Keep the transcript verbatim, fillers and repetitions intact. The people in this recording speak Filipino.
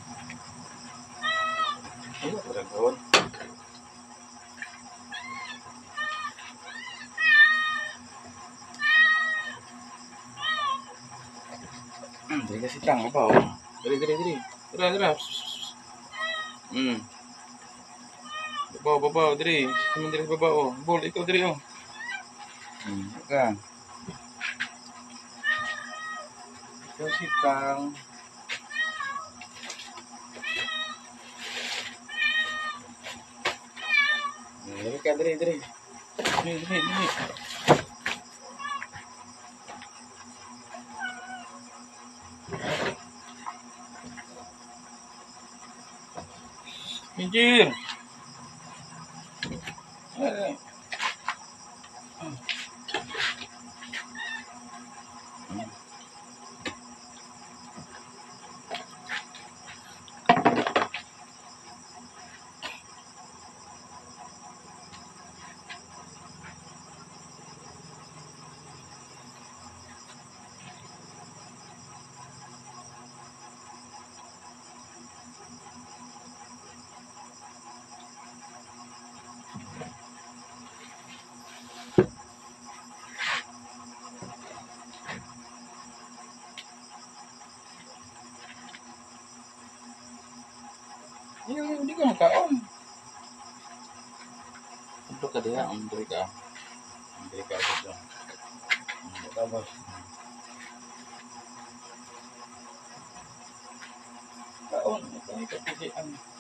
Ano ko lang gawin? Hmm, dari kasi tang apa? Dari dari dari. Tara tara. Hmm. Babaw, babaw, dari. Sama dari babaw. Oh. Bol, ikaw dari oh. Hmm, kan. Ikaw si Kang. Dari ka, dari, dari. Dari, dari, dari. Minjir. Eh. Hindi ka makaon. Untuk ka diha, untuk ka. Untuk ka dito. Tapos kaon, ito ay kapilian.